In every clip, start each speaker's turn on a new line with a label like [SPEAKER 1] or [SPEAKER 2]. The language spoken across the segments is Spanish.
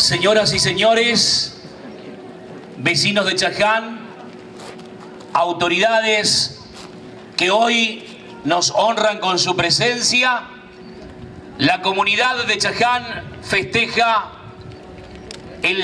[SPEAKER 1] Señoras y señores, vecinos de Chaján, autoridades que hoy nos honran con su presencia, la comunidad de Chaján festeja el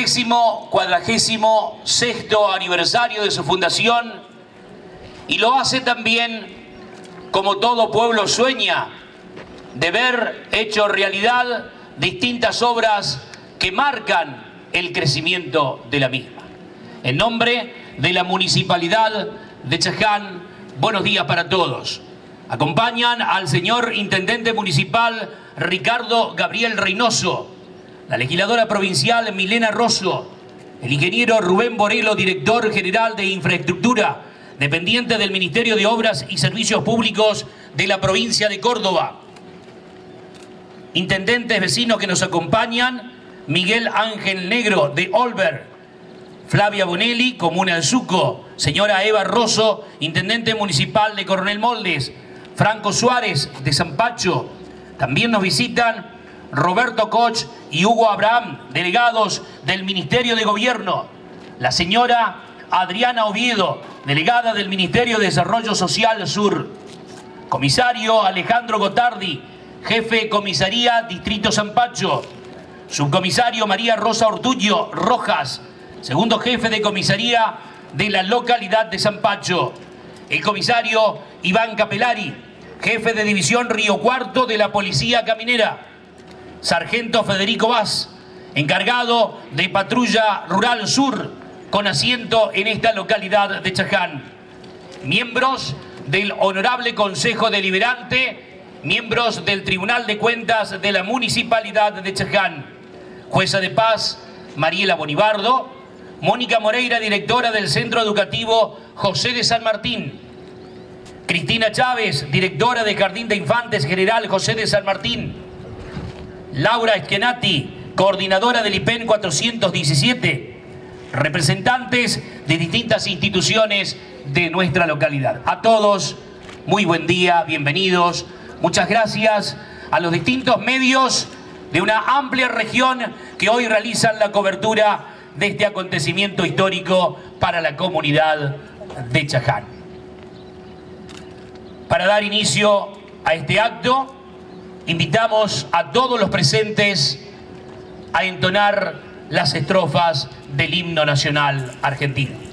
[SPEAKER 1] 146º aniversario de su fundación y lo hace también, como todo pueblo sueña, de ver hecho realidad distintas obras que marcan el crecimiento de la misma. En nombre de la Municipalidad de Chaján, buenos días para todos. Acompañan al señor Intendente Municipal Ricardo Gabriel Reynoso, la legisladora provincial Milena Rosso, el ingeniero Rubén Borelo, director general de Infraestructura, dependiente del Ministerio de Obras y Servicios Públicos de la provincia de Córdoba. Intendentes vecinos que nos acompañan: Miguel Ángel Negro de Olver, Flavia Bonelli, Comuna del Suco, señora Eva Rosso, Intendente Municipal de Coronel Moldes, Franco Suárez de Zampacho. También nos visitan Roberto Koch y Hugo Abraham, delegados del Ministerio de Gobierno, la señora Adriana Oviedo, delegada del Ministerio de Desarrollo Social Sur, comisario Alejandro Gotardi, jefe de comisaría Distrito Zampacho, subcomisario María Rosa Ortuño Rojas, segundo jefe de comisaría de la localidad de Zampacho, el comisario Iván Capelari, jefe de división Río Cuarto de la Policía Caminera, sargento Federico Vaz, encargado de Patrulla Rural Sur, con asiento en esta localidad de Chaján, miembros del Honorable Consejo Deliberante, miembros del Tribunal de Cuentas de la Municipalidad de Chaján, jueza de paz Mariela Bonibardo, Mónica Moreira, directora del Centro Educativo José de San Martín, Cristina Chávez, directora de Jardín de Infantes General José de San Martín, Laura Esquenati, coordinadora del IPEN 417, representantes de distintas instituciones de nuestra localidad. A todos, muy buen día, bienvenidos. Muchas gracias a los distintos medios de una amplia región que hoy realizan la cobertura de este acontecimiento histórico para la comunidad de Chaján. Para dar inicio a este acto, invitamos a todos los presentes a entonar las estrofas del himno nacional argentino.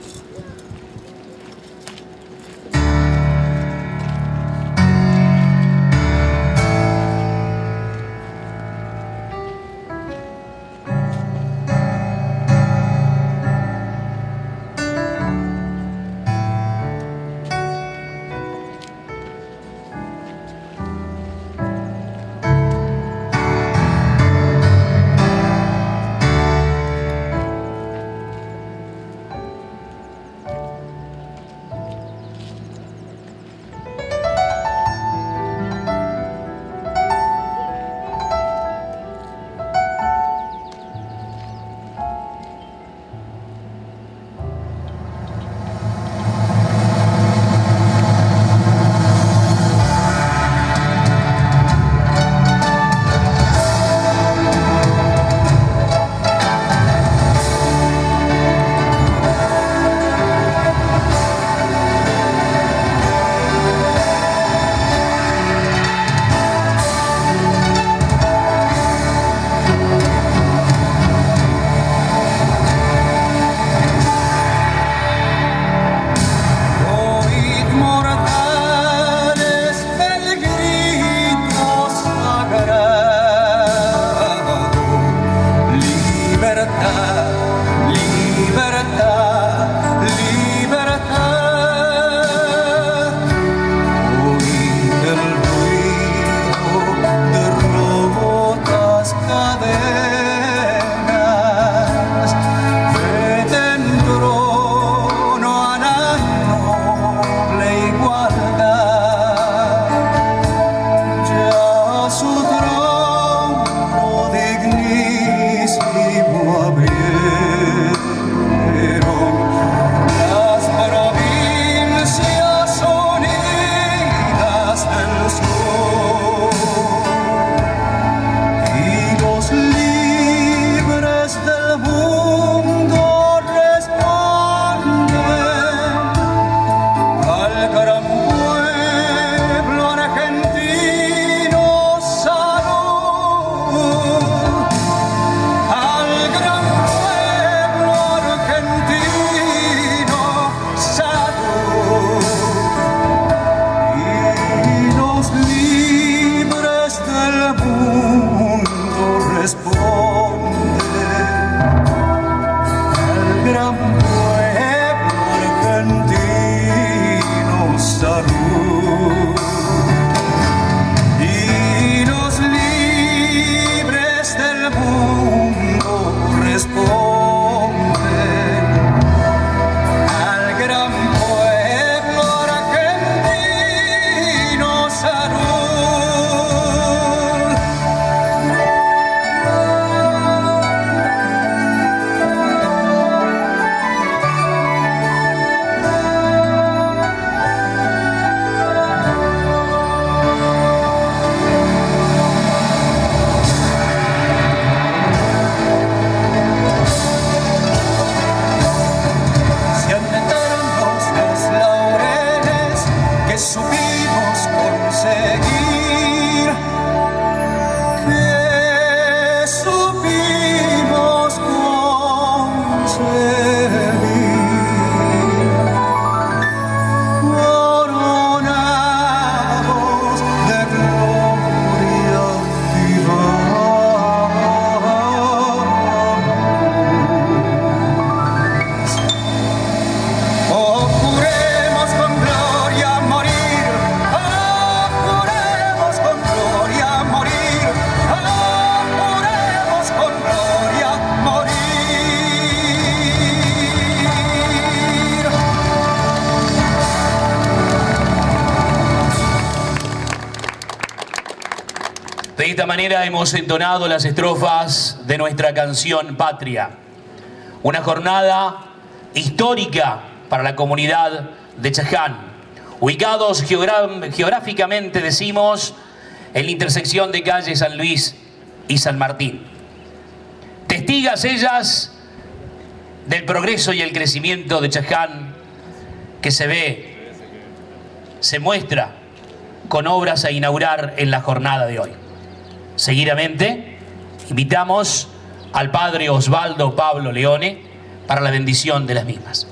[SPEAKER 1] De esta manera hemos entonado las estrofas de nuestra canción Patria. Una jornada histórica para la comunidad de Chaján. Ubicados geográficamente, decimos, en la intersección de calle San Luis y San Martín. Testigas ellas del progreso y el crecimiento de Chaján que se ve, se muestra con obras a inaugurar en la jornada de hoy. Seguidamente, invitamos al Padre Osvaldo Pablo Leone para la bendición de las mismas.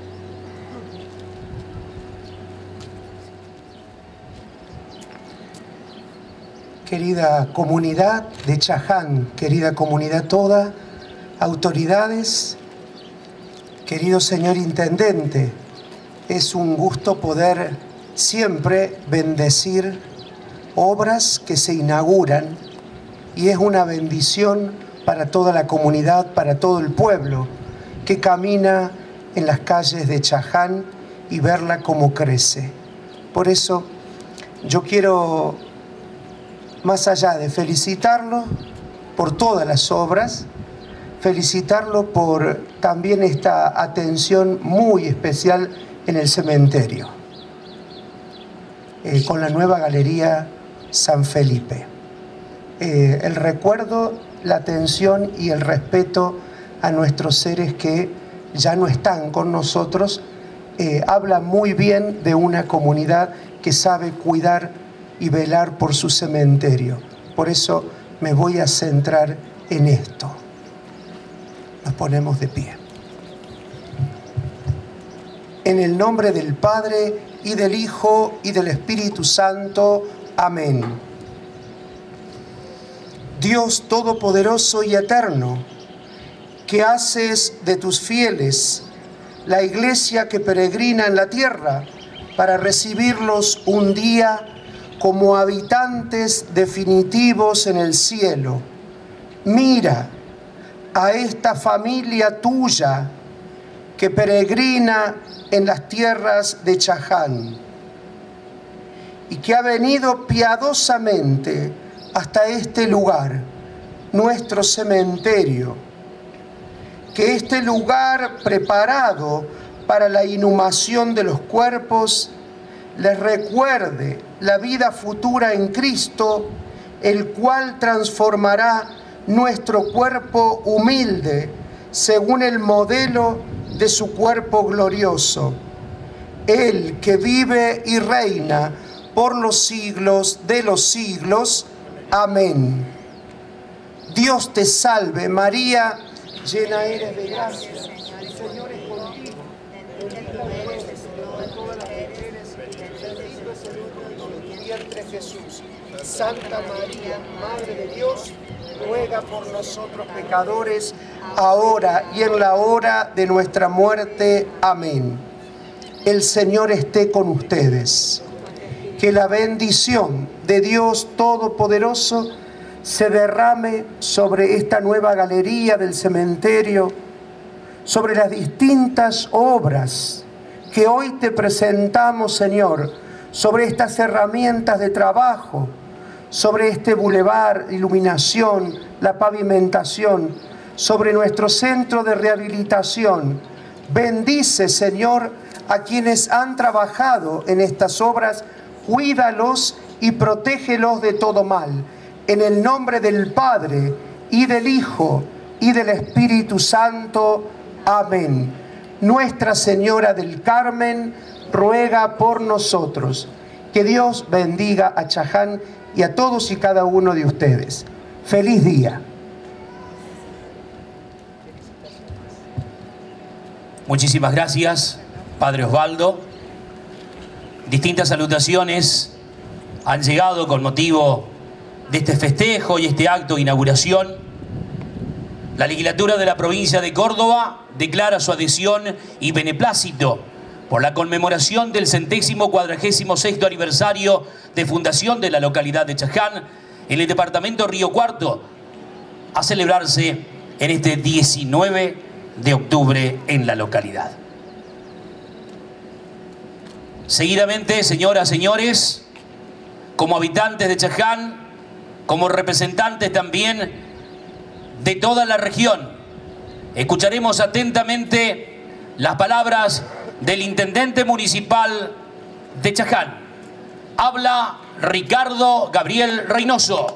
[SPEAKER 2] Querida comunidad de Chaján, querida comunidad toda, autoridades, querido señor intendente, es un gusto poder siempre bendecir obras que se inauguran y es una bendición para toda la comunidad, para todo el pueblo que camina en las calles de Chaján y verla cómo crece. Por eso yo quiero, más allá de felicitarlo por todas las obras, felicitarlo por también esta atención muy especial en el cementerio, con la nueva Galería San Felipe. El recuerdo, la atención y el respeto a nuestros seres que ya no están con nosotros, habla muy bien de una comunidad que sabe cuidar y velar por su cementerio. Por eso me voy a centrar en esto. Nos ponemos de pie. En el nombre del Padre, y del Hijo, y del Espíritu Santo. Amén. Dios Todopoderoso y Eterno, que haces de tus fieles la iglesia que peregrina en la tierra para recibirlos un día como habitantes definitivos en el cielo, mira a esta familia tuya que peregrina en las tierras de Chaján y que ha venido piadosamente hasta este lugar, nuestro cementerio. Que este lugar preparado para la inhumación de los cuerpos les recuerde la vida futura en Cristo, el cual transformará nuestro cuerpo humilde según el modelo de su cuerpo glorioso. Él que vive y reina por los siglos de los siglos. Amén. Dios te salve, María, llena eres de gracia, el Señor es contigo. Bendita eres entre todas las mujeres, bendito es el fruto de tu vientre, Jesús. Santa María, Madre de Dios, ruega por nosotros pecadores, ahora y en la hora de nuestra muerte. Amén. El Señor esté con ustedes. Que la bendición de Dios Todopoderoso se derrame sobre esta nueva galería del cementerio, sobre las distintas obras que hoy te presentamos, Señor, sobre estas herramientas de trabajo, sobre este bulevar, iluminación, la pavimentación, sobre nuestro centro de rehabilitación. Bendice, Señor, a quienes han trabajado en estas obras, cuídalos y protégelos de todo mal. En el nombre del Padre, y del Hijo, y del Espíritu Santo. Amén. Nuestra Señora del Carmen ruega por nosotros. Que Dios bendiga a Chaján y a todos y cada uno de ustedes. ¡Feliz día!
[SPEAKER 1] Muchísimas gracias, Padre Osvaldo. Distintas salutaciones han llegado con motivo de este festejo y este acto de inauguración. La legislatura de la provincia de Córdoba declara su adhesión y beneplácito por la conmemoración del 146º aniversario de fundación de la localidad de Chaján en el departamento Río Cuarto, a celebrarse en este 19 de octubre en la localidad. Seguidamente, señoras, señores, como habitantes de Chaján, como representantes también de toda la región. Escucharemos atentamente las palabras del intendente municipal de Chaján. Habla Ricardo Gabriel Reynoso.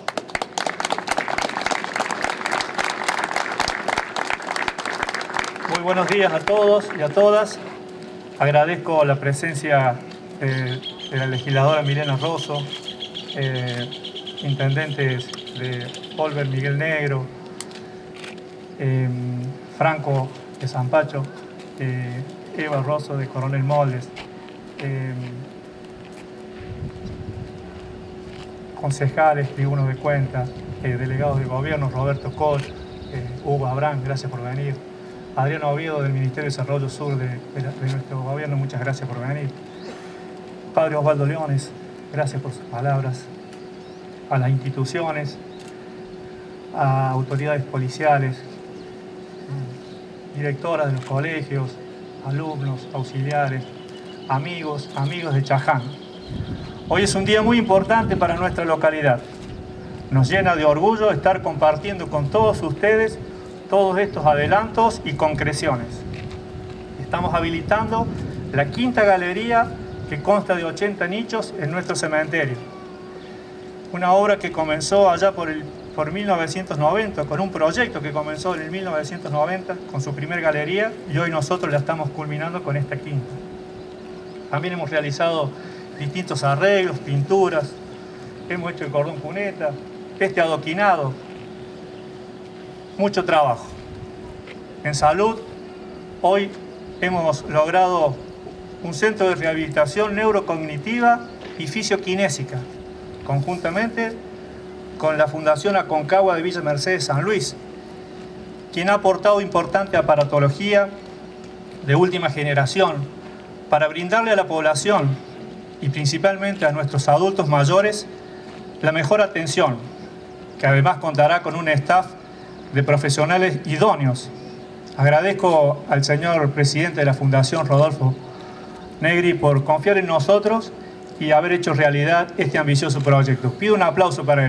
[SPEAKER 3] Muy buenos días a todos y a todas. Agradezco la presencia de la legisladora Milena Rosso, intendentes de Olver Miguel Negro, Franco de Zampacho, Eva Rosso de Coronel Moldes, concejales, tribunos de cuentas, delegados del gobierno, Roberto Koch, Hugo Abrán, gracias por venir. Adriano Oviedo del Ministerio de Desarrollo Sur de nuestro gobierno, muchas gracias por venir. Padre Osvaldo Leones, gracias por sus palabras. A las instituciones, a autoridades policiales, directoras de los colegios, alumnos, auxiliares, amigos de Chaján. Hoy es un día muy importante para nuestra localidad. Nos llena de orgullo estar compartiendo con todos ustedes todos estos adelantos y concreciones. Estamos habilitando la quinta galería que consta de 80 nichos en nuestro cementerio. Una obra que comenzó allá por 1990, con un proyecto que comenzó en el 1990 con su primer galería, y hoy nosotros la estamos culminando con esta quinta. También hemos realizado distintos arreglos, pinturas, hemos hecho el cordón cuneta, este adoquinado, mucho trabajo. En salud, hoy hemos logrado un centro de rehabilitación neurocognitiva y fisioquinésica, conjuntamente con la Fundación Aconcagua de Villa Mercedes San Luis, quien ha aportado importante aparatología de última generación para brindarle a la población y principalmente a nuestros adultos mayores la mejor atención, que además contará con un staff de profesionales idóneos. Agradezco al señor presidente de la Fundación, Rodolfo Negri, por confiar en nosotros y haber hecho realidad este ambicioso proyecto. Pido un aplauso para él.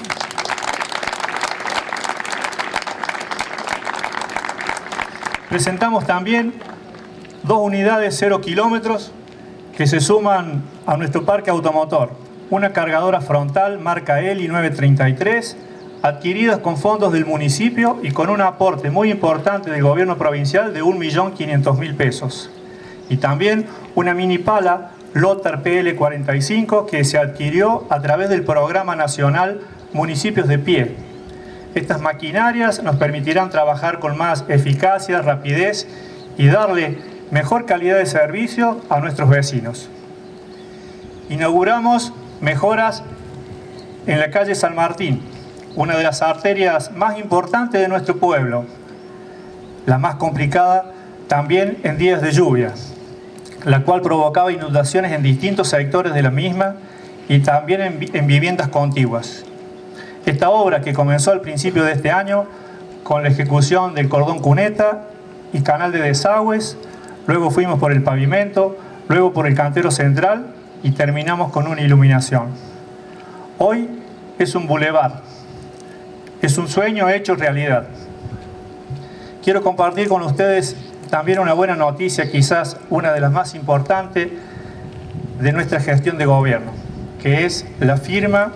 [SPEAKER 3] Presentamos también 2 unidades 0 kilómetros que se suman a nuestro parque automotor. Una cargadora frontal marca Eli 933, adquiridas con fondos del municipio y con un aporte muy importante del gobierno provincial de 1.500.000 pesos. Y también una mini pala Lothar PL45 que se adquirió a través del Programa Nacional Municipios de Pie. Estas maquinarias nos permitirán trabajar con más eficacia, rapidez y darle mejor calidad de servicio a nuestros vecinos. Inauguramos mejoras en la calle San Martín, una de las arterias más importantes de nuestro pueblo, la más complicada también en días de lluvia, la cual provocaba inundaciones en distintos sectores de la misma y también en viviendas contiguas. Esta obra, que comenzó al principio de este año con la ejecución del cordón cuneta y canal de desagües, luego fuimos por el pavimento, luego por el cantero central y terminamos con una iluminación. Hoy es un bulevar, es un sueño hecho realidad. Quiero compartir con ustedes también una buena noticia, quizás una de las más importantes de nuestra gestión de gobierno, que es la firma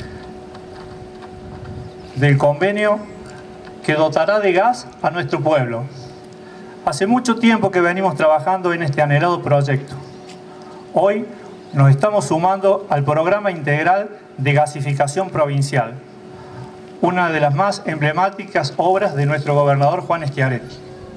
[SPEAKER 3] del convenio que dotará de gas a nuestro pueblo. Hace mucho tiempo que venimos trabajando en este anhelado proyecto. Hoy nos estamos sumando al programa integral de gasificación provincial, una de las más emblemáticas obras de nuestro gobernador Juan Schiaretti.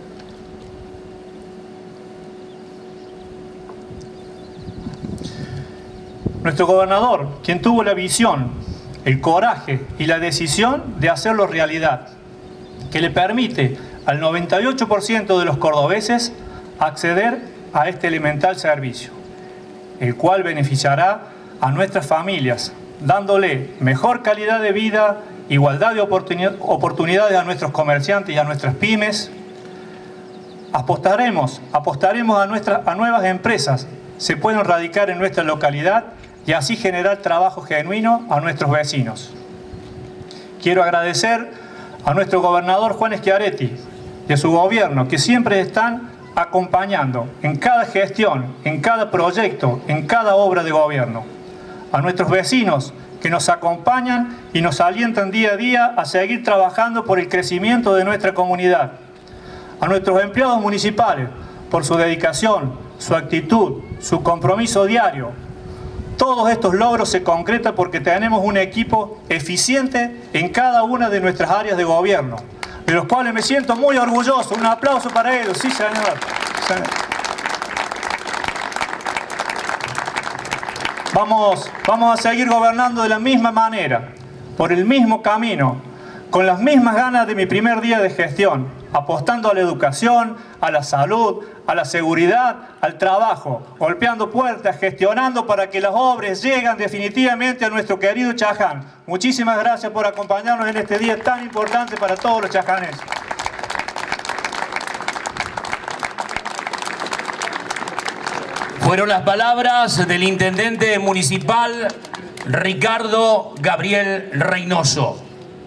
[SPEAKER 3] Nuestro gobernador, quien tuvo la visión, el coraje y la decisión de hacerlo realidad, que le permite al 98% de los cordobeses acceder a este elemental servicio, el cual beneficiará a nuestras familias, dándole mejor calidad de vida, igualdad de oportunidades a nuestros comerciantes y a nuestras pymes. Apostaremos a nuevas empresas se pueden radicar en nuestra localidad y así generar trabajo genuino a nuestros vecinos. quiero agradecer a nuestro gobernador Juan Schiaretti y a su gobierno, que siempre están acompañando en cada gestión, en cada proyecto, en cada obra de gobierno. A nuestros vecinos que nos acompañan y nos alientan día a día a seguir trabajando por el crecimiento de nuestra comunidad. A nuestros empleados municipales por su dedicación, su actitud, su compromiso diario. Todos estos logros se concretan porque tenemos un equipo eficiente en cada una de nuestras áreas de gobierno, de los cuales me siento muy orgulloso. Un aplauso para ellos, sí señor. Vamos a seguir gobernando de la misma manera, por el mismo camino, con las mismas ganas de mi primer día de gestión, apostando a la educación, a la salud, a la seguridad, al trabajo, golpeando puertas, gestionando para que las obras lleguen definitivamente a nuestro querido Chaján. Muchísimas gracias por acompañarnos en este día tan importante para todos los chajaneses.
[SPEAKER 1] Fueron las palabras del intendente municipal Ricardo Gabriel Reynoso.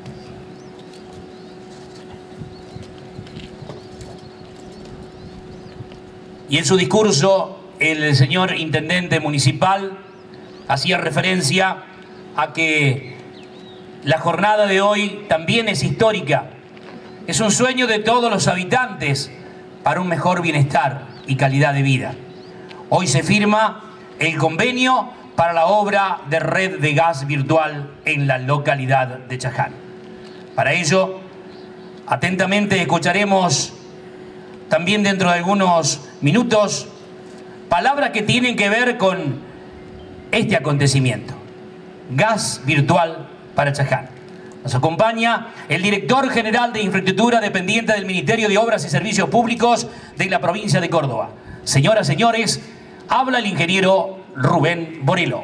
[SPEAKER 1] Y en su discurso, el señor intendente municipal hacía referencia a que la jornada de hoy también es histórica. Es un sueño de todos los habitantes para un mejor bienestar y calidad de vida. Hoy se firma el convenio para la obra de red de gas virtual en la localidad de Chaján. Para ello, atentamente escucharemos también dentro de algunos minutos palabras que tienen que ver con este acontecimiento. Gas virtual para Chaján. Nos acompaña el director general de infraestructura dependiente del Ministerio de Obras y Servicios Públicos de la provincia de Córdoba. Señoras, señores, habla el ingeniero Rubén Borelo.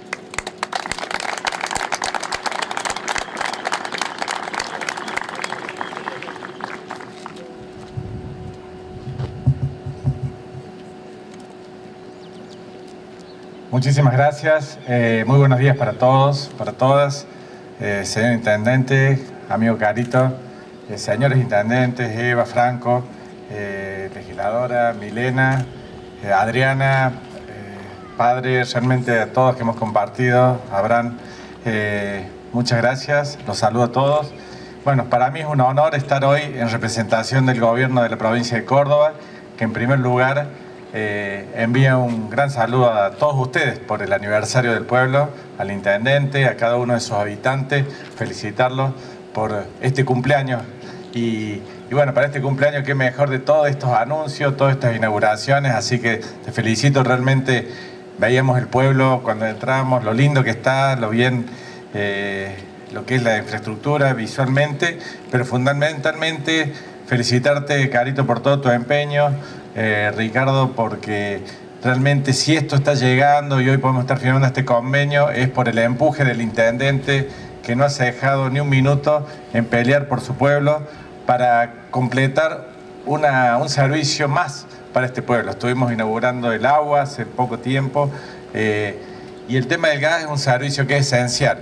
[SPEAKER 4] Muchísimas gracias. Muy buenos días para todos, para todas. Señor Intendente, amigo Carito, señores Intendentes, Eva, Franco, legisladora, Milena, Adriana, padre, realmente a todos que hemos compartido, Abraham, muchas gracias, los saludo a todos. Bueno, para mí es un honor estar hoy en representación del gobierno de la provincia de Córdoba, que en primer lugar envía un gran saludo a todos ustedes por el aniversario del pueblo, al intendente, a cada uno de sus habitantes, felicitarlos por este cumpleaños. Y bueno, para este cumpleaños qué mejor de todos estos anuncios, todas estas inauguraciones, así que te felicito. Realmente veíamos el pueblo cuando entramos, lo lindo que está, lo bien, lo que es la infraestructura visualmente, pero fundamentalmente felicitarte, Carito, por todo tu empeño, Ricardo, porque realmente si esto está llegando y hoy podemos estar firmando este convenio es por el empuje del intendente, que no se ha dejado ni un minuto en pelear por su pueblo para completar un servicio más para este pueblo. Estuvimos inaugurando el agua hace poco tiempo y el tema del gas es un servicio que es esencial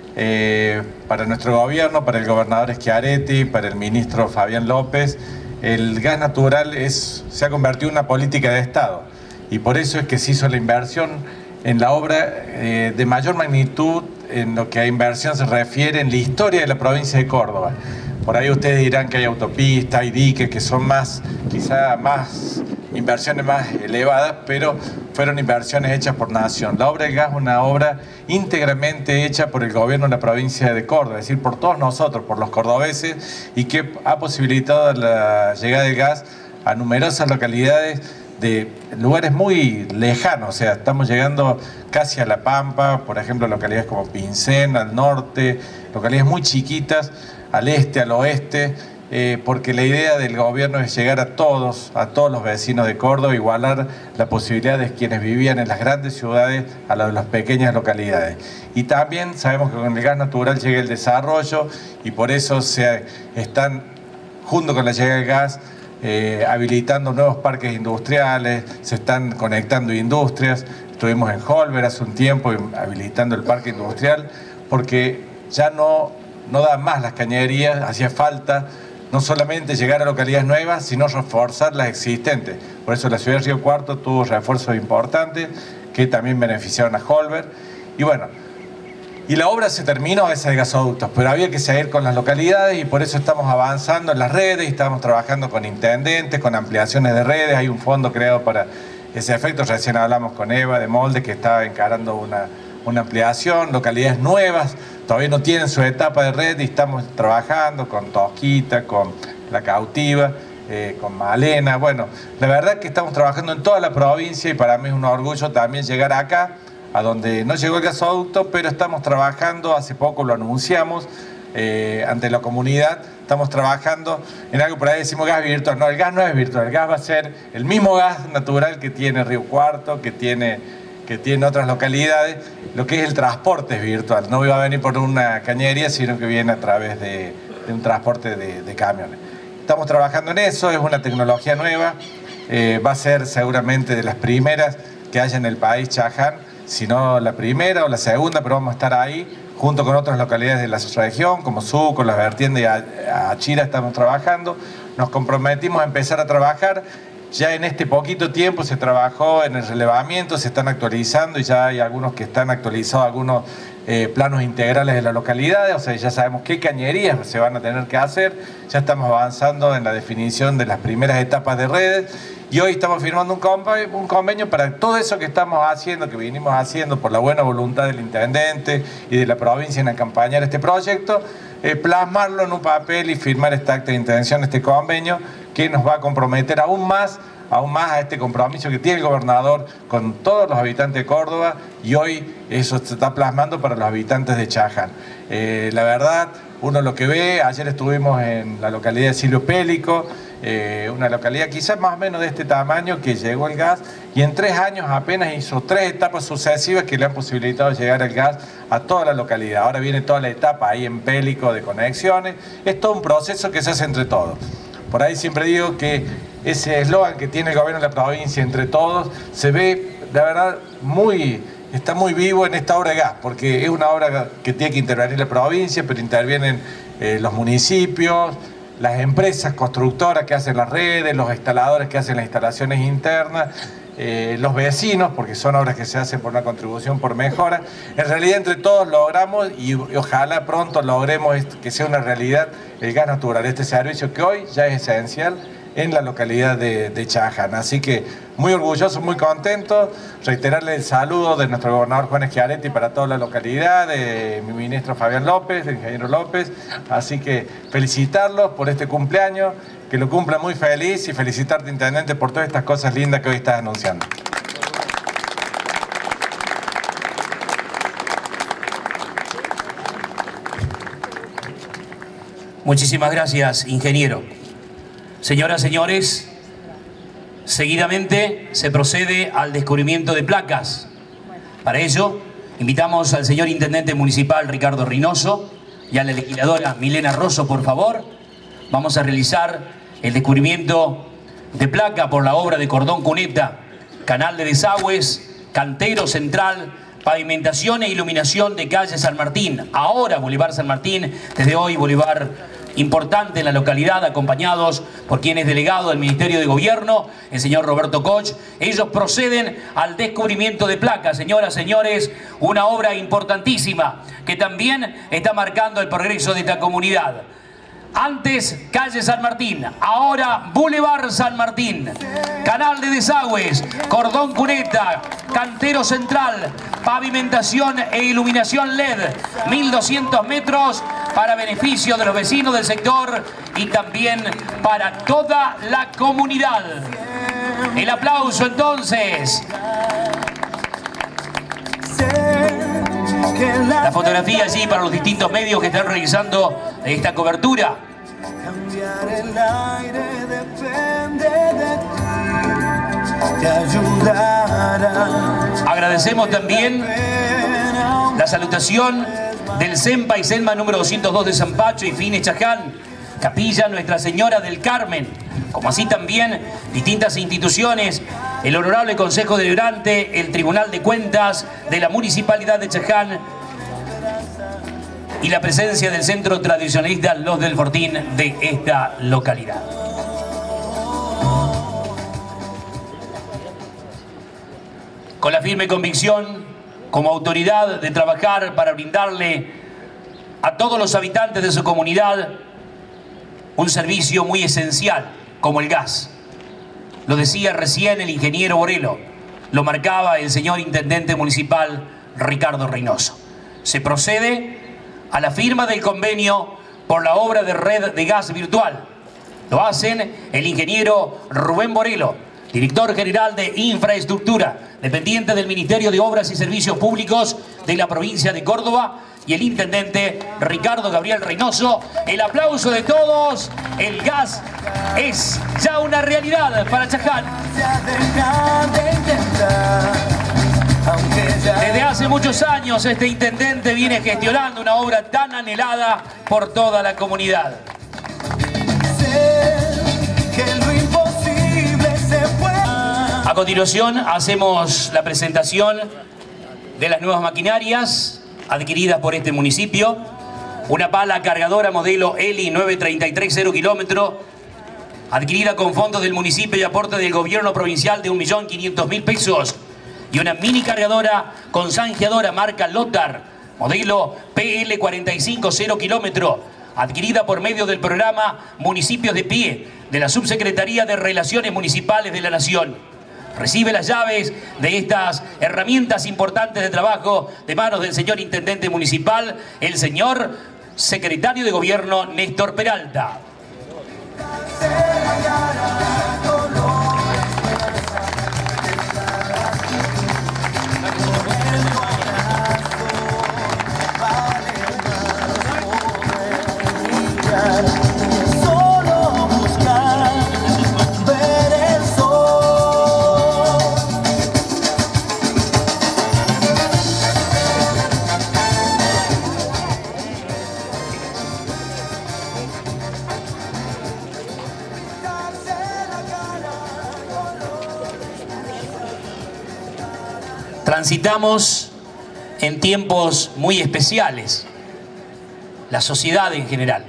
[SPEAKER 4] para nuestro gobierno, para el gobernador Schiaretti, para el ministro Fabián López. El gas natural se ha convertido en una política de Estado y por eso es que se hizo la inversión en la obra de mayor magnitud en lo que a inversión se refiere en la historia de la provincia de Córdoba. Por ahí ustedes dirán que hay autopistas, hay diques que son quizá más inversiones más elevadas, pero fueron inversiones hechas por Nación. La obra del gas es una obra íntegramente hecha por el gobierno de la provincia de Córdoba, es decir, por todos nosotros, por los cordobeses, y que ha posibilitado la llegada del gas a numerosas localidades de lugares muy lejanos. O sea, estamos llegando casi a La Pampa, por ejemplo, localidades como Pincén, al norte, localidades muy chiquitas, al este, al oeste, porque la idea del gobierno es llegar a todos los vecinos de Córdoba, igualar la posibilidad de quienes vivían en las grandes ciudades a la de las pequeñas localidades. Y también sabemos que con el gas natural llega el desarrollo y por eso se están, junto con la llegada del gas, habilitando nuevos parques industriales, se están conectando industrias. Estuvimos en Holber hace un tiempo habilitando el parque industrial porque ya no no dan más las cañerías, hacía falta no solamente llegar a localidades nuevas, sino reforzar las existentes. Por eso la ciudad de Río Cuarto tuvo refuerzos importantes que también beneficiaron a Holberg. Y bueno, y la obra se terminó, esa de gasoductos, pero había que seguir con las localidades y por eso estamos avanzando en las redes y estamos trabajando con intendentes, con ampliaciones de redes. Hay un fondo creado para ese efecto. Recién hablamos con Eva de Molde, que estaba encarando una ampliación, localidades nuevas, todavía no tienen su etapa de red y estamos trabajando con Tosquita, con La Cautiva, con Malena. Bueno, la verdad que estamos trabajando en toda la provincia y para mí es un orgullo también llegar acá, a donde no llegó el gasoducto, pero estamos trabajando, hace poco lo anunciamos ante la comunidad, estamos trabajando en algo, por ahí decimos gas virtual. No, el gas no es virtual, el gas va a ser el mismo gas natural que tiene Río Cuarto, que tiene otras localidades. Lo que es el transporte es virtual, no va a venir por una cañería, sino que viene a través de un transporte de camiones. Estamos trabajando en eso, es una tecnología nueva, va a ser seguramente de las primeras que haya en el país Chaján, si no la primera o la segunda, pero vamos a estar ahí junto con otras localidades de la región, como Suco, Las Vertientes y Achira estamos trabajando. Nos comprometimos a empezar a trabajar. Ya en este poquito tiempo se trabajó en el relevamiento, se están actualizando y ya hay algunos que están actualizados, algunos planos integrales de las localidades, o sea, ya sabemos qué cañerías se van a tener que hacer. Ya estamos avanzando en la definición de las primeras etapas de redes. Y hoy estamos firmando un convenio para todo eso que estamos haciendo, que vinimos haciendo por la buena voluntad del intendente y de la provincia en acompañar este proyecto, plasmarlo en un papel y firmar este acta de intención, este convenio, que nos va a comprometer aún más a este compromiso que tiene el gobernador con todos los habitantes de Córdoba, y hoy eso se está plasmando para los habitantes de Chaján. La verdad, uno lo que ve, ayer estuvimos en la localidad de Silvio Pélico, una localidad quizás más o menos de este tamaño, que llegó el gas y en 3 años apenas hizo 3 etapas sucesivas que le han posibilitado llegar el gas a toda la localidad. Ahora viene toda la etapa ahí en Pélico de conexiones. Es todo un proceso que se hace entre todos. Por ahí siempre digo que ese eslogan que tiene el gobierno de la provincia, entre todos, se ve, la verdad, está muy vivo en esta obra de gas, porque es una obra que tiene que intervenir la provincia, pero intervienen los municipios, las empresas constructoras que hacen las redes, los instaladores que hacen las instalaciones internas, los vecinos, porque son obras que se hacen por una contribución por mejora. En realidad entre todos logramos y ojalá pronto logremos que sea una realidad el gas natural, este servicio que hoy ya es esencial en la localidad de Chaján. Así que muy orgulloso, muy contento, reiterarle el saludo de nuestro gobernador Juan Schiaretti para toda la localidad, de mi ministro Fabián López, del ingeniero López. Así que felicitarlos por este cumpleaños, que lo cumpla muy feliz, y felicitarte, intendente, por todas estas cosas lindas que hoy estás anunciando.
[SPEAKER 1] Muchísimas gracias, ingeniero. Señoras, señores, seguidamente se procede al descubrimiento de placas. Para ello, invitamos al señor intendente municipal Ricardo Reynoso y a la legisladora Milena Rosso, por favor. Vamos a realizar el descubrimiento de placa por la obra de cordón cuneta, canal de desagües, cantero central, pavimentación e iluminación de calle San Martín. Ahora Boulevard San Martín, desde hoy Boulevard importante en la localidad, acompañados por quien es delegado del Ministerio de Gobierno, el señor Roberto Koch. Ellos proceden al descubrimiento de placas. Señoras, señores, una obra importantísima que también está marcando el progreso de esta comunidad. Antes calle San Martín, ahora Boulevard San Martín, canal de desagües, cordón cuneta, cantero central, pavimentación e iluminación LED, 1200 metros para beneficio de los vecinos del sector y también para toda la comunidad. El aplauso entonces. La fotografía allí para los distintos medios que están realizando esta cobertura. Agradecemos también la salutación del CEMPA y CELMA número 202 de Zampacho y Fines Chaján, Capilla Nuestra Señora del Carmen, como así también distintas instituciones, el Honorable Consejo Deliberante, el Tribunal de Cuentas de la Municipalidad de Chaján, y la presencia del centro tradicionalista Los del Fortín de esta localidad. Con la firme convicción, como autoridad, de trabajar para brindarle a todos los habitantes de su comunidad un servicio muy esencial, como el gas. Lo decía recién el ingeniero Borelo, lo marcaba el señor intendente municipal Ricardo Reynoso. Se procede a la firma del convenio por la obra de red de gas virtual. Lo hacen el ingeniero Rubén Borelo, director general de Infraestructura, dependiente del Ministerio de Obras y Servicios Públicos de la provincia de Córdoba, y el intendente Ricardo Gabriel Reynoso. El aplauso de todos. El gas es ya una realidad para Chaján. Desde hace muchos años este intendente viene gestionando una obra tan anhelada por toda la comunidad. A continuación hacemos la presentación de las nuevas maquinarias adquiridas por este municipio. Una pala cargadora modelo Eli 933 0 kilómetro, adquirida con fondos del municipio y aporte del gobierno provincial de 1.500.000 pesos. Y una mini cargadora con zanjeadora marca Lothar, modelo PL 45 0 kilómetro, adquirida por medio del programa Municipios de Pie de la Subsecretaría de Relaciones Municipales de la Nación. Recibe las llaves de estas herramientas importantes de trabajo de manos del señor intendente municipal, el señor secretario de Gobierno Néstor Peralta. Transitamos en tiempos muy especiales, la sociedad en general.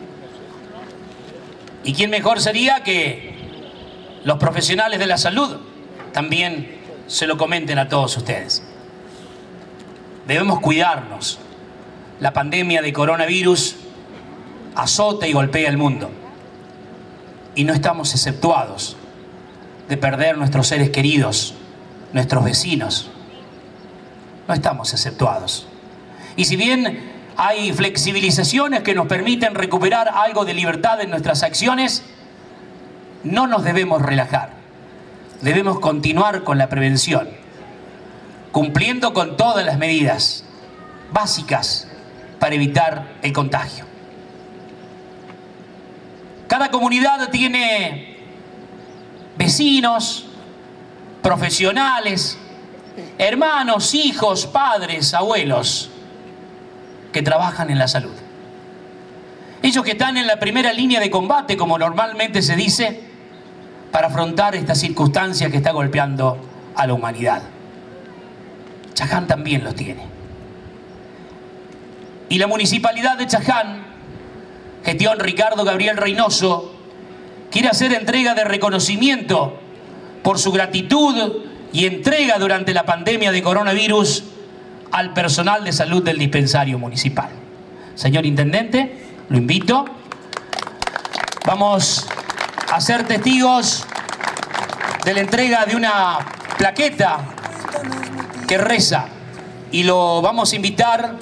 [SPEAKER 1] ¿Y quién mejor sería que los profesionales de la salud también se lo comenten a todos ustedes? Debemos cuidarnos. La pandemia de coronavirus azota y golpea el mundo. Y no estamos exceptuados de perder nuestros seres queridos, nuestros vecinos. No estamos exceptuados. Y si bien hay flexibilizaciones que nos permiten recuperar algo de libertad en nuestras acciones, no nos debemos relajar. Debemos continuar con la prevención, cumpliendo con todas las medidas básicas para evitar el contagio. Cada comunidad tiene vecinos, profesionales, hermanos, hijos, padres, abuelos que trabajan en la salud. Ellos que están en la primera línea de combate, como normalmente se dice, para afrontar esta circunstancia que está golpeando a la humanidad. Chaján también los tiene. Y la Municipalidad de Chaján, gestión Ricardo Gabriel Reynoso, quiere hacer entrega de reconocimiento por su gratitud y entrega durante la pandemia de coronavirus al personal de salud del dispensario municipal. Señor intendente, lo invito. Vamos a ser testigos de la entrega de una plaqueta que reza, y lo vamos a invitar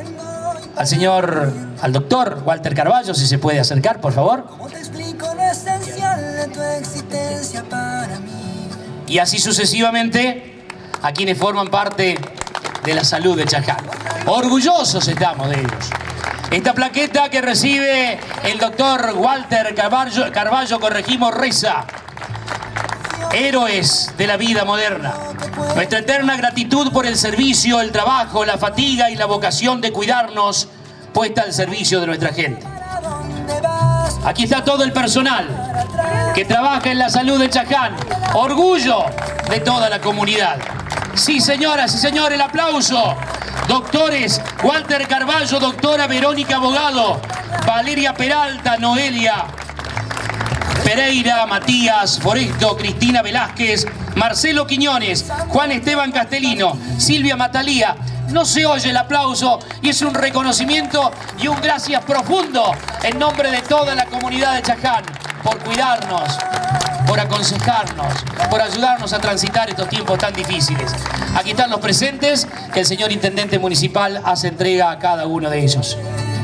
[SPEAKER 1] al doctor Walter Carballo, si se puede acercar, por favor. ¿Cómo te explico lo esencial de tu existencia para mí? Y así sucesivamente a quienes forman parte de la salud de Chaján. Orgullosos estamos de ellos. Esta plaqueta que recibe el doctor Walter Carballo, corregimos, reza: héroes de la vida moderna. Nuestra eterna gratitud por el servicio, el trabajo, la fatiga y la vocación de cuidarnos puesta al servicio de nuestra gente. Aquí está todo el personal que trabaja en la salud de Chaján. Orgullo de toda la comunidad. Sí, señoras y señores, el aplauso. Doctores, Walter Carballo, doctora Verónica Abogado, Valeria Peralta, Noelia Pereira, Matías Foresto, Cristina Velázquez, Marcelo Quiñones, Juan Esteban Castellino, Silvia Matalía. No se oye el aplauso y es un reconocimiento y un gracias profundo en nombre de toda la comunidad de Chaján por cuidarnos, por aconsejarnos, por ayudarnos a transitar estos tiempos tan difíciles. Aquí están los presentes que el señor Intendente Municipal hace entrega a cada uno de ellos.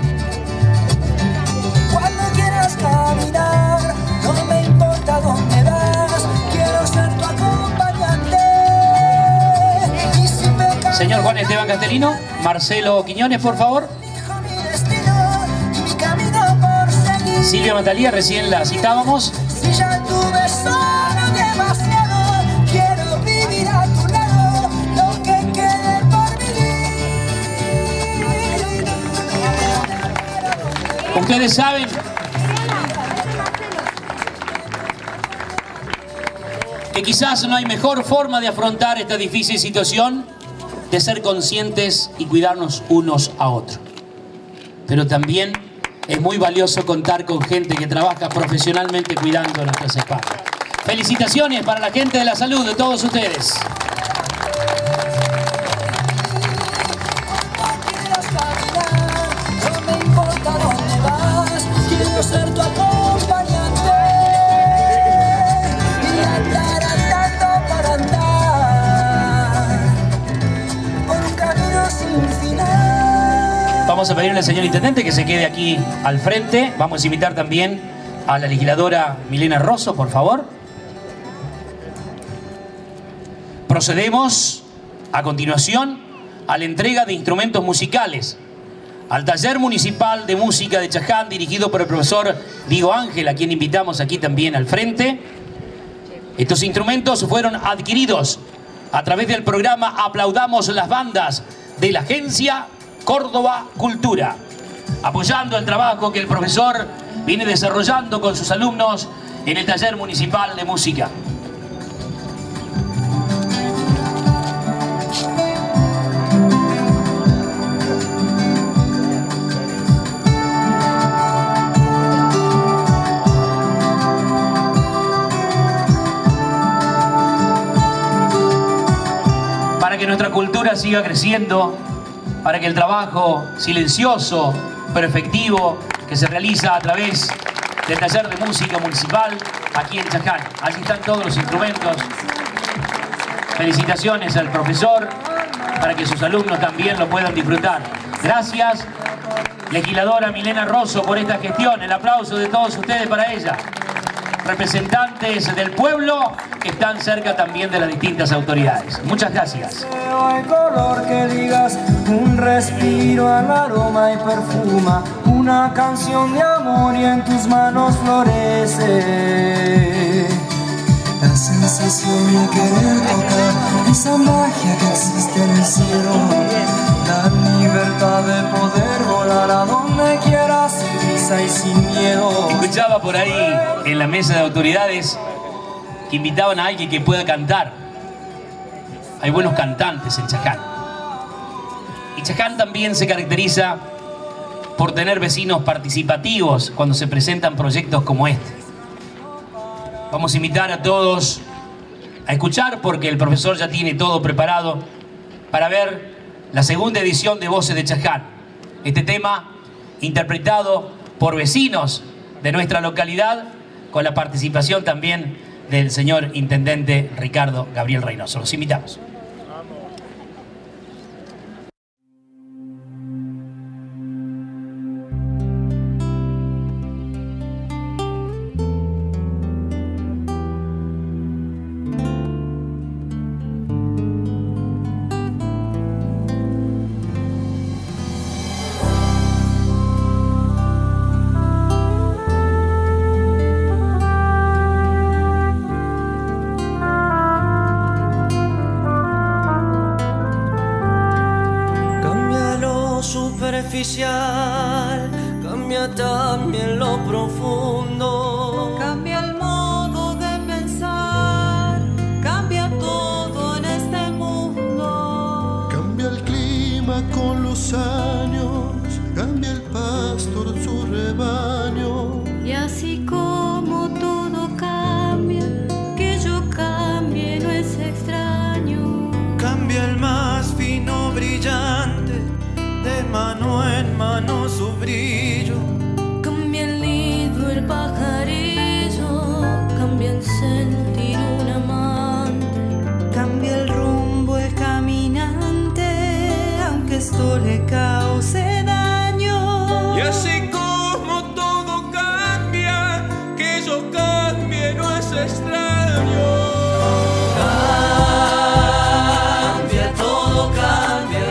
[SPEAKER 5] Cuando quieras caminar, no me importa dónde vas, quiero ser tu acompañante. Y si me cambio,
[SPEAKER 1] Señor Juan Esteban Castellino, Marcelo Quiñones, por favor.
[SPEAKER 5] elijo mi destino y mi camino por seguir.
[SPEAKER 1] Silvia Matalía, recién la citábamos.
[SPEAKER 5] Si ya tuve solo demasiado, quiero vivir a tu lado lo que quede por vivir.
[SPEAKER 1] Ustedes saben que quizás no hay mejor forma de afrontar esta difícil situación de ser conscientes y cuidarnos unos a otros. Pero también es muy valioso contar con gente que trabaja profesionalmente cuidando nuestras espaldas. Felicitaciones para la gente de la salud de todos ustedes.
[SPEAKER 5] No me importa dónde vas, quiero ser tu acompañante y andar andando para andar por un camino sin final.
[SPEAKER 1] Vamos a pedirle al señor Intendente que se quede aquí al frente. Vamos a invitar también a la legisladora Milena Rosso, por favor. Procedemos a continuación a la entrega de instrumentos musicales al Taller Municipal de Música de Chaján, dirigido por el profesor Diego Ángel, a quien invitamos aquí también al frente. Estos instrumentos fueron adquiridos a través del programa Aplaudamos las Bandas de la Agencia Córdoba Cultura, apoyando el trabajo que el profesor viene desarrollando con sus alumnos en el Taller Municipal de Música. Para que nuestra cultura siga creciendo, para que el trabajo silencioso, pero efectivo, que se realiza a través del Taller de Música Municipal aquí en Chaján. Allí están todos los instrumentos. Felicitaciones al profesor para que sus alumnos también lo puedan disfrutar. Gracias, legisladora Milena Rosso, por esta gestión. El aplauso de todos ustedes para ella. Representantes del pueblo que están cerca también de las distintas autoridades. Muchas gracias.
[SPEAKER 5] El color que digas, un respiro al aroma y perfuma, una canción de amor y en tus manos florece la sensación de querer tocar esa magia que existe en el cielo, la libertad de poder volar a donde quieras sin prisa y sin miedo.
[SPEAKER 1] Escuchaba por ahí en la mesa de autoridades que invitaban a alguien que pueda cantar. Hay buenos cantantes en Chaján. Y Chaján también se caracteriza por tener vecinos participativos cuando se presentan proyectos como este. Vamos a invitar a todos a escuchar, porque el profesor ya tiene todo preparado para ver la segunda edición de Voces de Chaján. Este tema interpretado por vecinos de nuestra localidad, con la participación también del señor Intendente Ricardo Gabriel Reynoso. Los invitamos.
[SPEAKER 5] Superficial, cambia también lo profundo.
[SPEAKER 6] Cambia el modo de pensar, cambia todo en este mundo.
[SPEAKER 5] mano en mano su brillo.
[SPEAKER 6] Cambia el nido, el pajarillo, cambia el sentir un amante,
[SPEAKER 7] cambia el rumbo, el caminante, aunque esto le cause daño.
[SPEAKER 5] Y así como todo cambia, que yo cambie no es extraño. Cambia, todo cambia.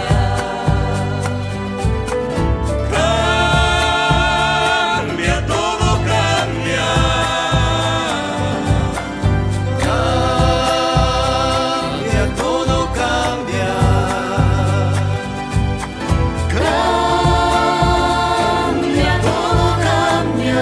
[SPEAKER 5] Cambia, todo cambia. Cambia, todo cambia.
[SPEAKER 6] cambia, todo cambia.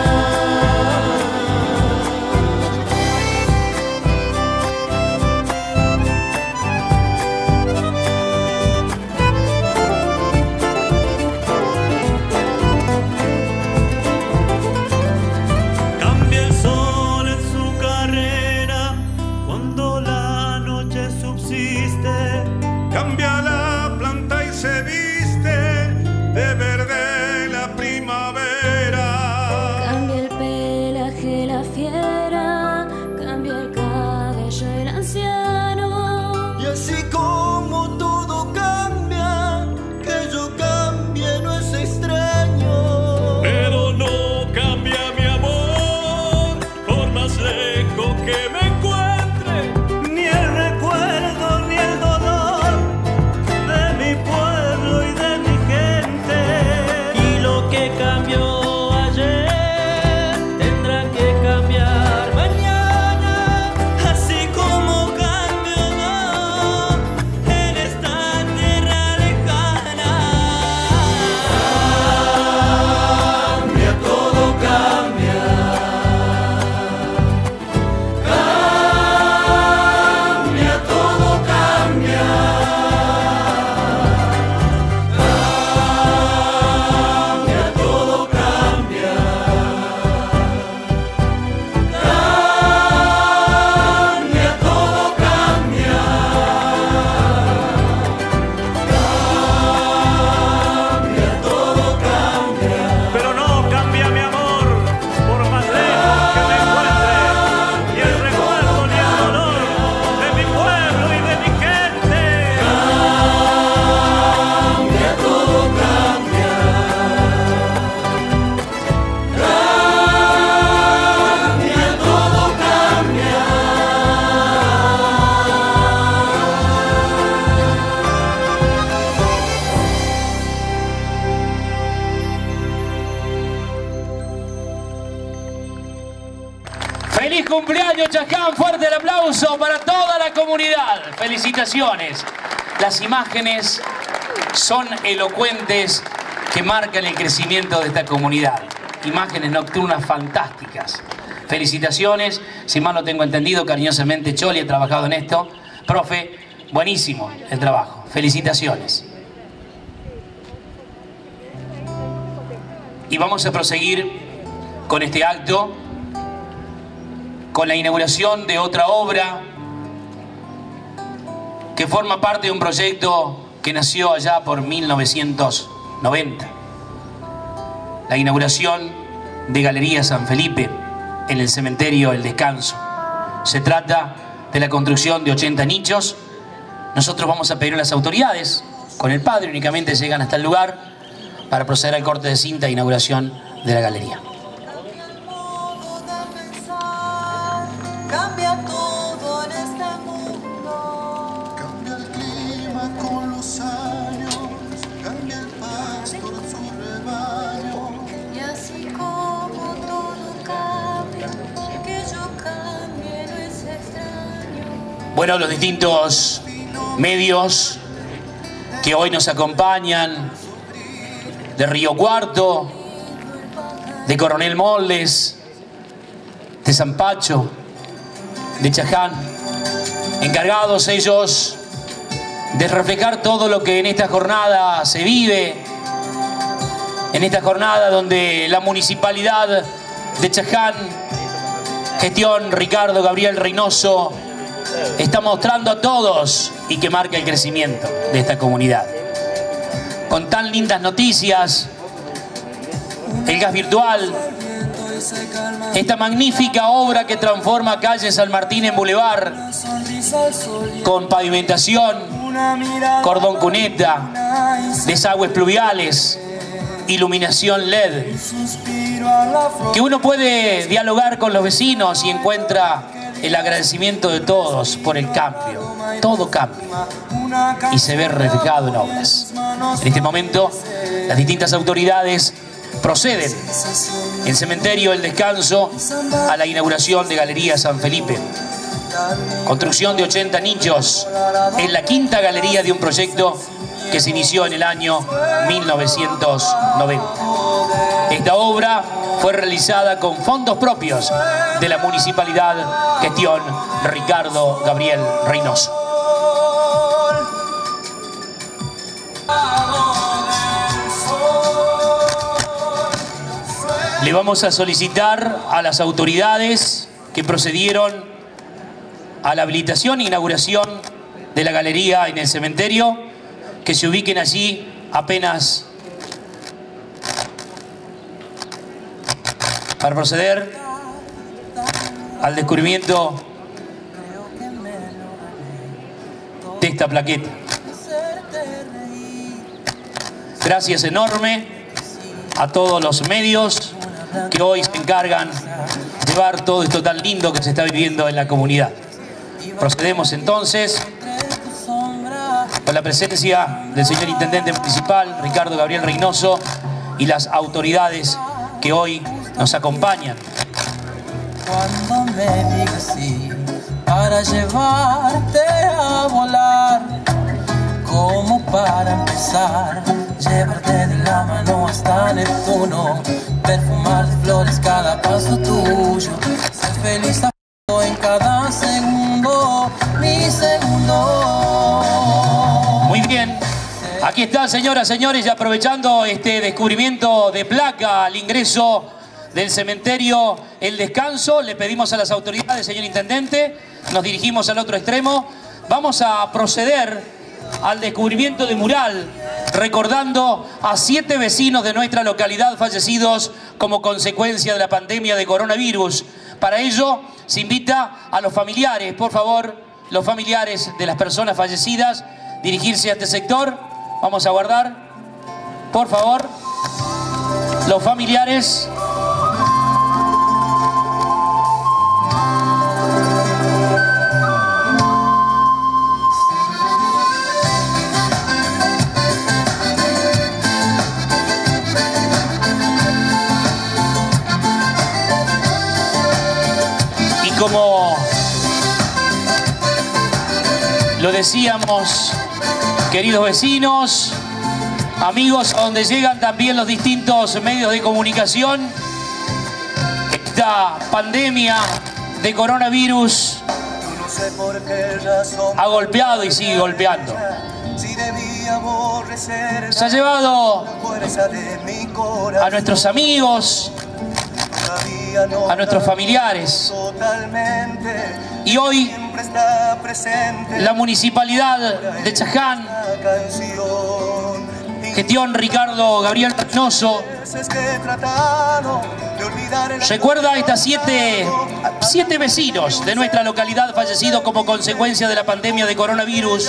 [SPEAKER 5] Cambia el sol en su carrera cuando la noche subsiste. Cambia la planta y se viste de verde la primavera.
[SPEAKER 6] Cambia el pelaje, la fiera, cambia el cabello, el anciano.
[SPEAKER 5] Y así como todo cambia, que yo cambie no es extraño. Pero no cambia mi amor, por más lejos que me encuentre, ni el recuerdo ni el dolor de mi pueblo y de mi gente. Y lo que cambió ayer tendrá que cambiar mañana, así como cambió en esta tierra lejana. Cambia, todo cambia. Cambia, todo cambia. Cambia, todo cambia. Cambia, todo cambia. Cambia, todo cambia. Pero no cambia mi amor, por más lejos que me encuentre, ni el recuerdo ni el dolor de mi pueblo y de mi gente. Cambia, todo cambia. Cambia, todo cambia.
[SPEAKER 1] ¡Feliz cumpleaños, Chaján! Fuerte el aplauso para toda la comunidad. Felicitaciones. Las imágenes son elocuentes que marcan el crecimiento de esta comunidad. Imágenes nocturnas fantásticas. Felicitaciones. Si mal no tengo entendido, cariñosamente Choli ha trabajado en esto. Profe, buenísimo el trabajo. Felicitaciones. Y vamos a proseguir con este acto, con la inauguración de otra obra que forma parte de un proyecto que nació allá por 1990. La inauguración de Galería San Felipe en el cementerio El Descanso. Se trata de la construcción de 80 nichos. Nosotros vamos a pedir a las autoridades, con el padre únicamente llegan hasta el lugar para proceder al corte de cinta de inauguración de la galería.
[SPEAKER 7] Cambia todo en este mundo.
[SPEAKER 2] Cambia el clima con los años, cambia el pastor su rebaño.
[SPEAKER 6] Y así como todo cambia, que yo cambie no es extraño.
[SPEAKER 1] Bueno, los distintos medios que hoy nos acompañan, de Río Cuarto, de Coronel Moldes, de San Pacho, de Chaján, encargados ellos de reflejar todo lo que en esta jornada se vive, en esta jornada donde la municipalidad de Chaján, gestión Ricardo Gabriel Reynoso, está mostrando a todos y que marca el crecimiento de esta comunidad. con tan lindas noticias, el gas virtual, esta magnífica obra que transforma calle San Martín en bulevar, con pavimentación, cordón cuneta, desagües pluviales, iluminación LED, que uno puede dialogar con los vecinos y encuentra el agradecimiento de todos por el cambio. Todo cambia y se ve reflejado en obras. En este momento, las distintas autoridades proceden en Cementerio El Descanso a la inauguración de Galería San Felipe. Construcción de 80 nichos en la quinta galería de un proyecto que se inició en el año 1990. Esta obra fue realizada con fondos propios de la Municipalidad, gestión Ricardo Gabriel Reynoso. Le vamos a solicitar a las autoridades que procedieron a la habilitación e inauguración de la galería en el cementerio que se ubiquen allí apenas para proceder al descubrimiento de esta plaqueta. Gracias enorme a todos los medios que hoy se encargan de llevar todo esto tan lindo que se está viviendo en la comunidad. Procedemos entonces con la presencia del señor Intendente Municipal, Ricardo Gabriel Reynoso, y las autoridades que hoy nos acompañan.
[SPEAKER 5] Cuando me digas sí, para llevarte a volar, como para empezar, llevarte de la mano hasta Neptuno, perfumar de flores cada paso tuyo, ser feliz en cada segundo, mi segundo.
[SPEAKER 1] Muy bien, aquí está, señoras, señores, y aprovechando este descubrimiento de placa al ingreso del cementerio El Descanso, le pedimos a las autoridades, señor Intendente, nos dirigimos al otro extremo, vamos a proceder al descubrimiento de mural, recordando a 7 vecinos de nuestra localidad fallecidos como consecuencia de la pandemia de coronavirus. Para ello, se invita a los familiares, por favor, los familiares de las personas fallecidas, dirigirse a este sector. Vamos a guardar, por favor, los familiares. Como lo decíamos, queridos vecinos, amigos, a donde llegan también los distintos medios de comunicación, esta pandemia de coronavirus ha golpeado y sigue golpeando. Se ha llevado a nuestros amigos, a nuestros familiares, y hoy la Municipalidad de Chaján, gestión Ricardo Gabriel Reynoso, recuerda a estas siete vecinos de nuestra localidad fallecidos como consecuencia de la pandemia de coronavirus.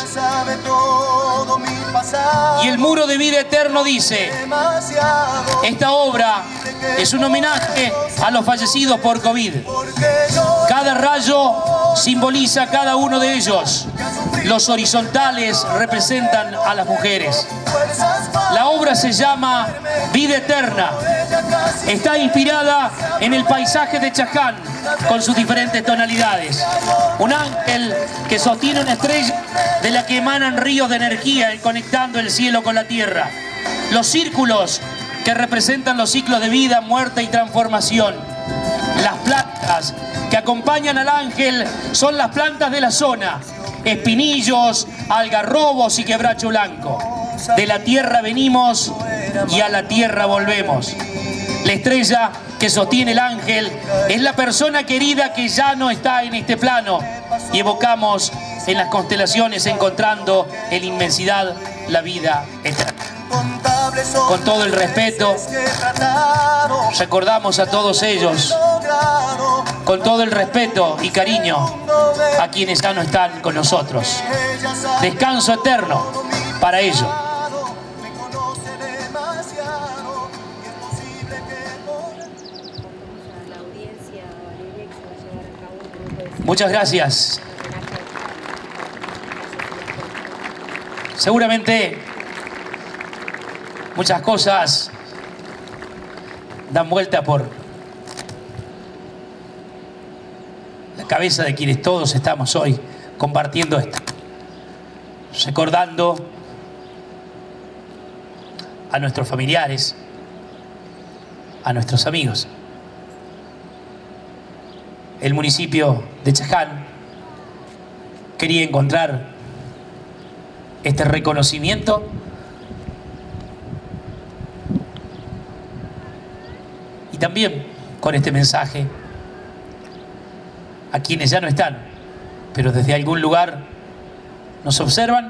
[SPEAKER 1] Y el Muro de Vida Eterno dice: esta obra es un homenaje a los fallecidos por COVID. Cada rayo simboliza a cada uno de ellos. Los horizontales representan a las mujeres. La obra se llama Vida Eterna. Está inspirada en el paisaje de Chaján con sus diferentes tonalidades. Un ángel que sostiene una estrella de la que emanan ríos de energía conectando el cielo con la tierra. Los círculos que representan los ciclos de vida, muerte y transformación. Las plantas que acompañan al ángel son las plantas de la zona: espinillos, algarrobos y quebracho blanco. De la tierra venimos y a la tierra volvemos. La estrella que sostiene el ángel es la persona querida que ya no está en este plano, y evocamos en las constelaciones, encontrando en la inmensidad la vida eterna. con todo el respeto, recordamos a todos ellos, con todo el respeto y cariño, a quienes ya no están con nosotros. Descanso eterno para ellos. Muchas gracias. Seguramente muchas cosas dan vuelta por la cabeza de quienes todos estamos hoy compartiendo esto, recordando a nuestros familiares, a nuestros amigos. El municipio de Chaján quería encontrar este reconocimiento y también con este mensaje a quienes ya no están, pero desde algún lugar nos observan,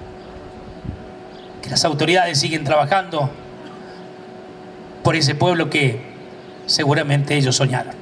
[SPEAKER 1] que las autoridades siguen trabajando por ese pueblo que seguramente ellos soñaron.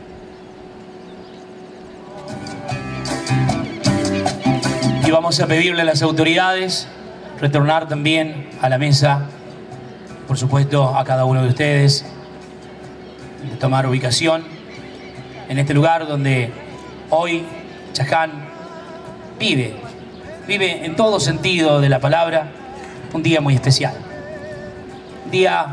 [SPEAKER 1] Y vamos a pedirle a las autoridades retornar también a la mesa, por supuesto a cada uno de ustedes, de tomar ubicación en este lugar donde hoy Chaján vive en todo sentido de la palabra un día muy especial. Un día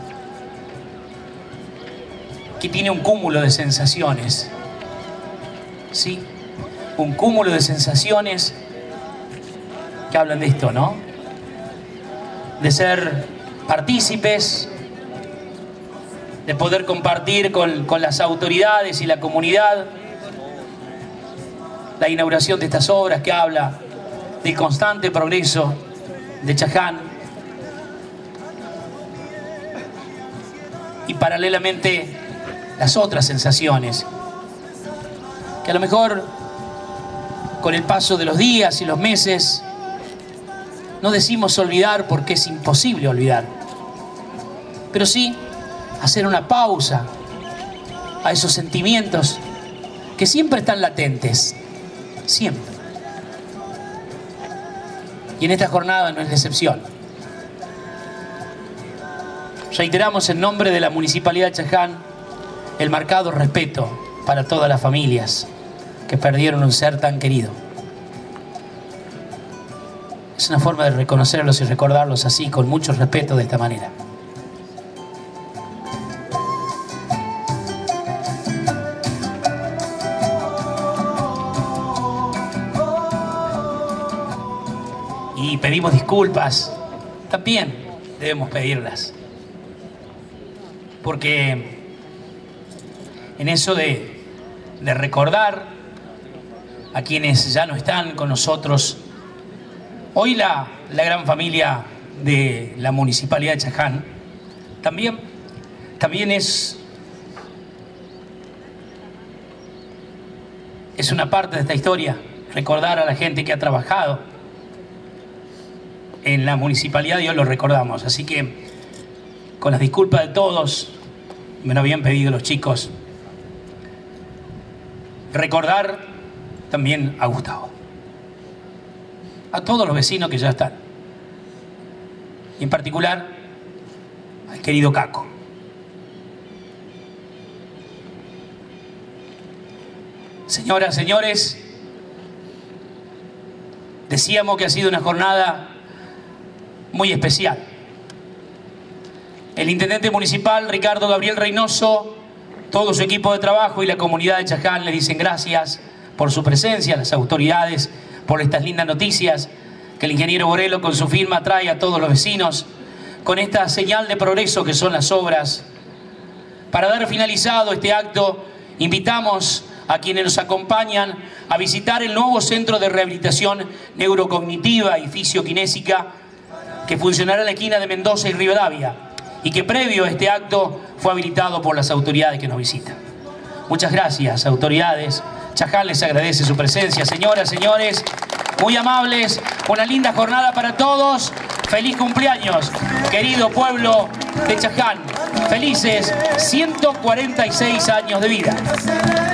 [SPEAKER 1] que tiene un cúmulo de sensaciones, ¿sí? Un cúmulo de sensaciones que hablan de esto, ¿no? De ser partícipes, de poder compartir con las autoridades y la comunidad la inauguración de estas obras que habla del constante progreso de Chaján, y paralelamente las otras sensaciones que a lo mejor con el paso de los días y los meses no decimos olvidar porque es imposible olvidar, pero sí hacer una pausa a esos sentimientos que siempre están latentes, siempre. Y en esta jornada no es la excepción. Reiteramos en nombre de la Municipalidad de Chaján el marcado respeto para todas las familias que perdieron un ser tan querido. Es una forma de reconocerlos y recordarlos así, con mucho respeto, de esta manera. Y pedimos disculpas, también debemos pedirlas, porque en eso de recordar a quienes ya no están con nosotros, hoy la gran familia de la Municipalidad de Chaján también es una parte de esta historia, recordar a la gente que ha trabajado en la municipalidad, y hoy lo recordamos. Así que, con las disculpas de todos, me lo habían pedido los chicos, recordar también a Gustavo, a todos los vecinos que ya están, y en particular al querido Caco. Señoras, señores, decíamos que ha sido una jornada muy especial. El intendente municipal Ricardo Gabriel Reynoso, todo su equipo de trabajo y la comunidad de Chaján le dicen gracias por su presencia, las autoridades por estas lindas noticias que el ingeniero Borello con su firma trae a todos los vecinos, con esta señal de progreso que son las obras. Para dar finalizado este acto, invitamos a quienes nos acompañan a visitar el nuevo Centro de Rehabilitación Neurocognitiva y Fisiokinésica que funcionará en la esquina de Mendoza y Rivadavia, y que previo a este acto fue habilitado por las autoridades que nos visitan. Muchas gracias, autoridades. Chaján les agradece su presencia. Señoras, señores, muy amables, una linda jornada para todos. Feliz cumpleaños, querido pueblo de Chaján. Felices 146 años de vida.